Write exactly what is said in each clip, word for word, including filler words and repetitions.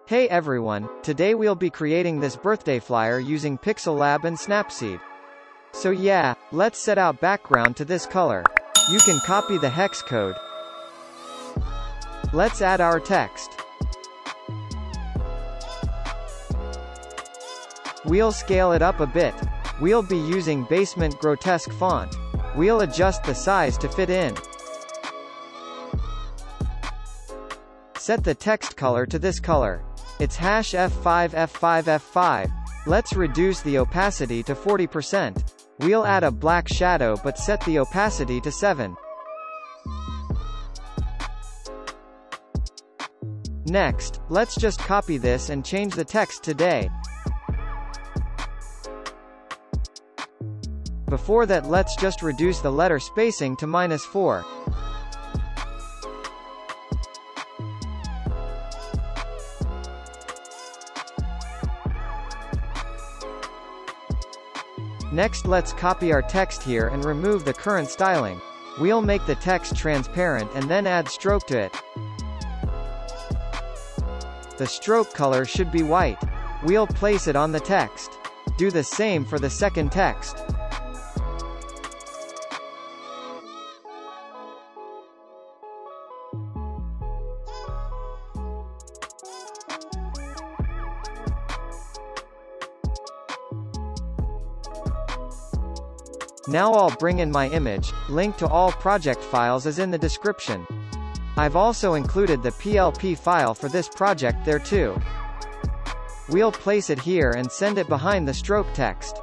Hey everyone, today we'll be creating this birthday flyer using Pixellab and Snapseed. So yeah, let's set out background to this color. You can copy the hex code. Let's add our text. We'll scale it up a bit. We'll be using Basement Grotesque font. We'll adjust the size to fit in. Set the text color to this color. It's hash F five F five F five. Let's reduce the opacity to forty percent. We'll add a black shadow but set the opacity to seven. Next, let's just copy this and change the text to day. Before that, let's just reduce the letter spacing to minus four. Next, let's copy our text here and remove the current styling. We'll make the text transparent and then add stroke to it. The stroke color should be white. We'll place it on the text. Do the same for the second text. Now I'll bring in my image. Link to all project files is in the description. I've also included the P L P file for this project there too. We'll place it here and send it behind the stroke text.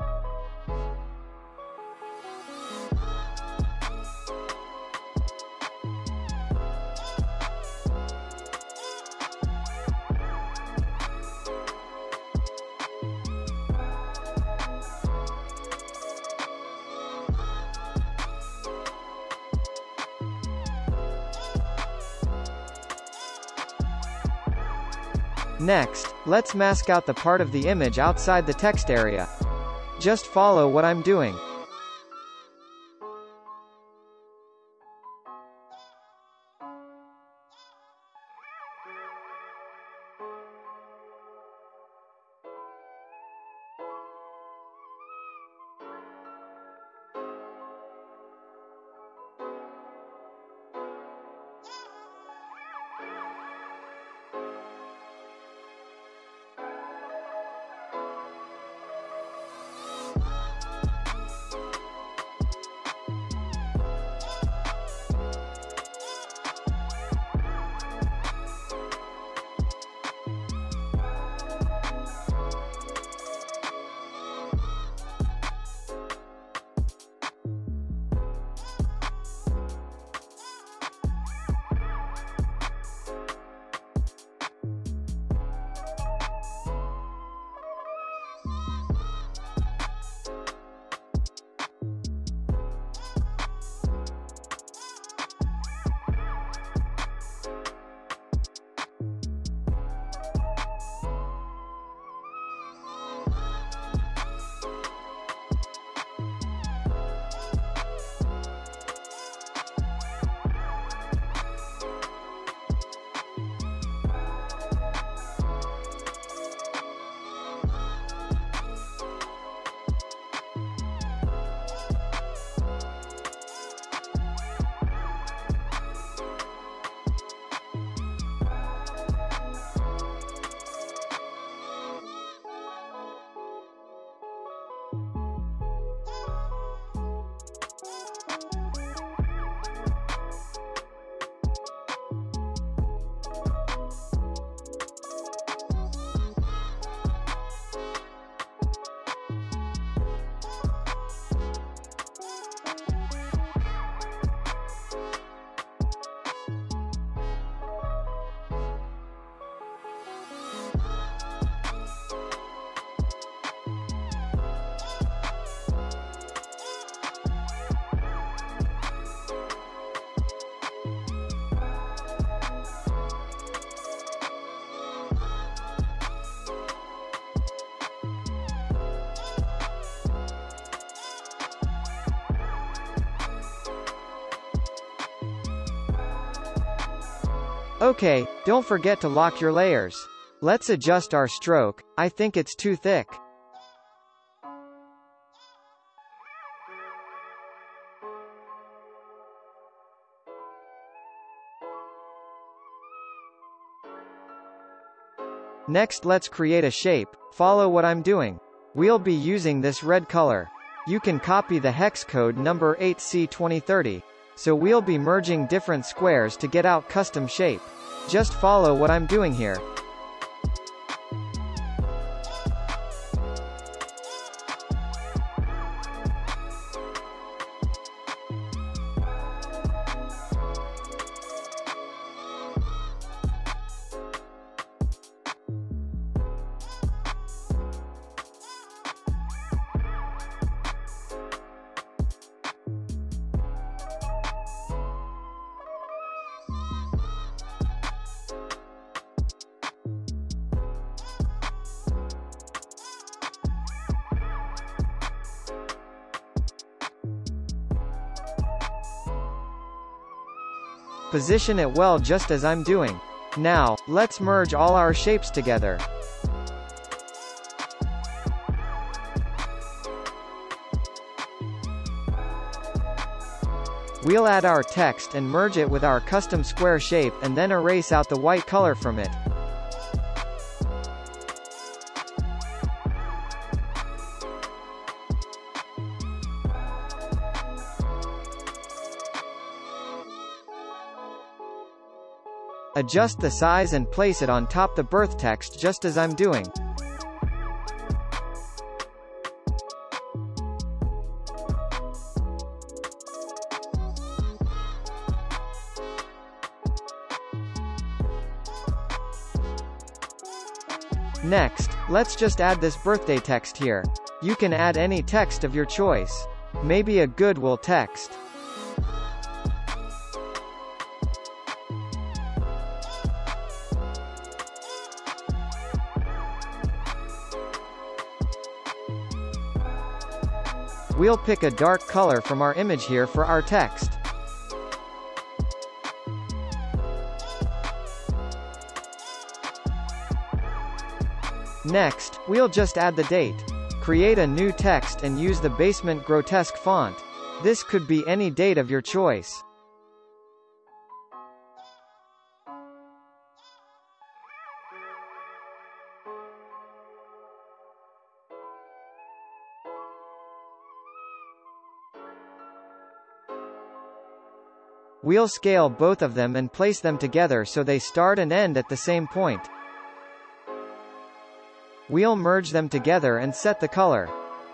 Next, let's mask out the part of the image outside the text area. Just follow what I'm doing. Okay, don't forget to lock your layers. Let's adjust our stroke. I think it's too thick. Next, let's create a shape. Follow what I'm doing. We'll be using this red color. You can copy the hex code number eight C twenty thirty. So we'll be merging different squares to get out custom shape. Just follow what I'm doing here. Position it well just as I'm doing. Now, let's merge all our shapes together. We'll add our text and merge it with our custom square shape and then erase out the white color from it. Adjust the size and place it on top the birth text just as I'm doing. Next, let's just add this birthday text here. You can add any text of your choice. Maybe a Goodwill text. We'll pick a dark color from our image here for our text. Next, we'll just add the date. Create a new text and use the Basement Grotesque font. This could be any date of your choice. We'll scale both of them and place them together so they start and end at the same point. We'll merge them together and set the color.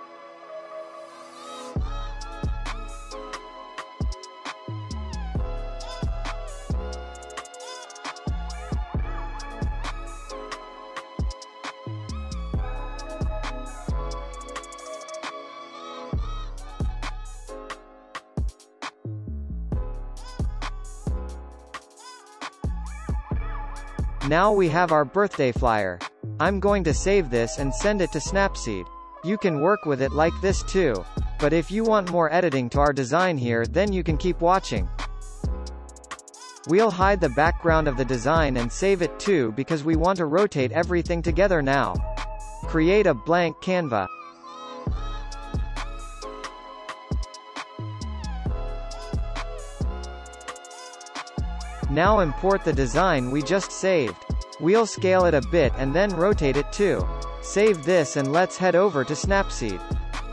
Now we have our birthday flyer. I'm going to save this and send it to Snapseed. You can work with it like this too. But if you want more editing to our design here, then you can keep watching. We'll hide the background of the design and save it too because we want to rotate everything together now. Create a blank Canva. Now import the design we just saved. We'll scale it a bit and then rotate it too. Save this and let's head over to Snapseed.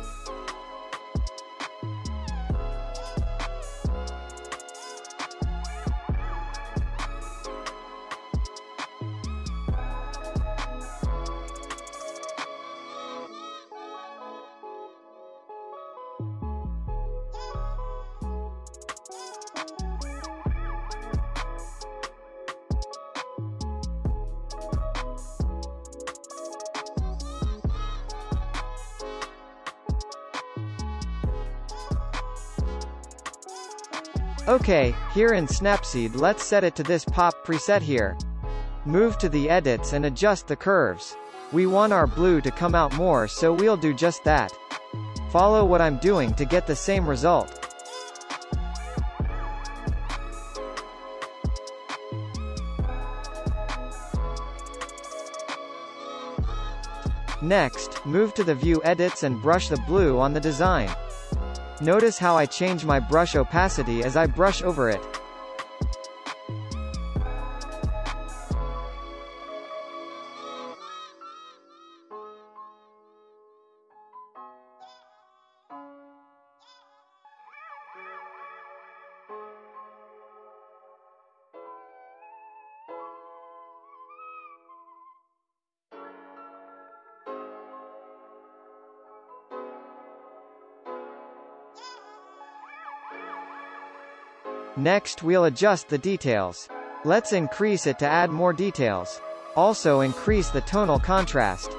Okay, here in Snapseed let's set it to this pop preset here. Move to the edits and adjust the curves. We want our blue to come out more, so we'll do just that. Follow what I'm doing to get the same result. Next, move to the view edits and brush the blue on the design. Notice how I change my brush opacity as I brush over it. Next, we'll adjust the details. Let's increase it to add more details. Also increase the tonal contrast.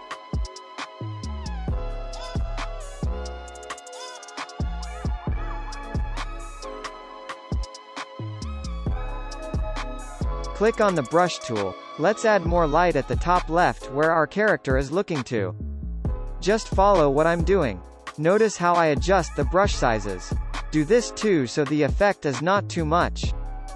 Click on the brush tool. Let's add more light at the top left where our character is looking to. Just follow what I'm doing. Notice how I adjust the brush sizes. Do this too so the effect is not too much.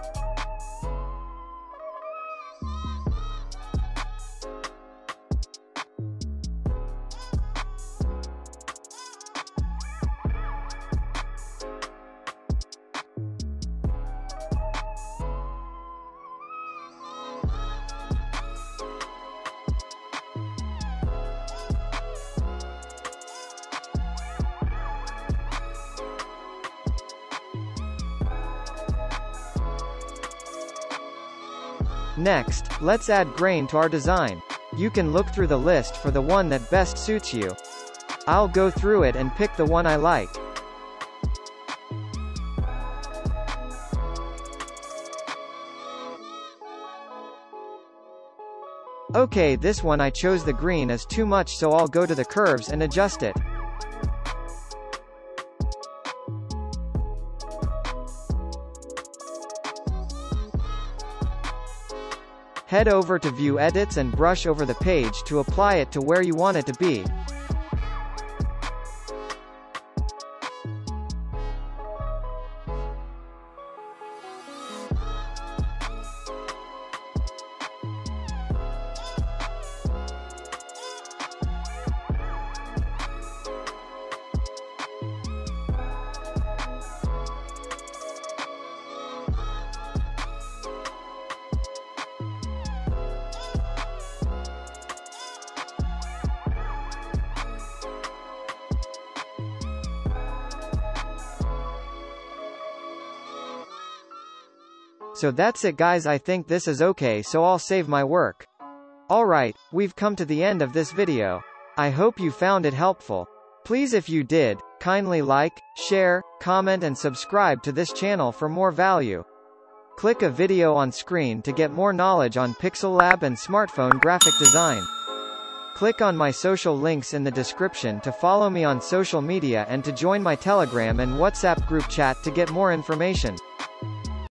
Next, let's add grain to our design. You can look through the list for the one that best suits you. I'll go through it and pick the one I like. Okay, this one I chose the green is too much, so I'll go to the curves and adjust it. Head over to View Edits and brush over the page to apply it to where you want it to be. So that's it guys, I think this is okay, so I'll save my work. Alright, we've come to the end of this video. I hope you found it helpful. Please, if you did, kindly like, share, comment and subscribe to this channel for more value. Click a video on screen to get more knowledge on Pixel Lab and smartphone graphic design. Click on my social links in the description to follow me on social media and to join my Telegram and WhatsApp group chat to get more information.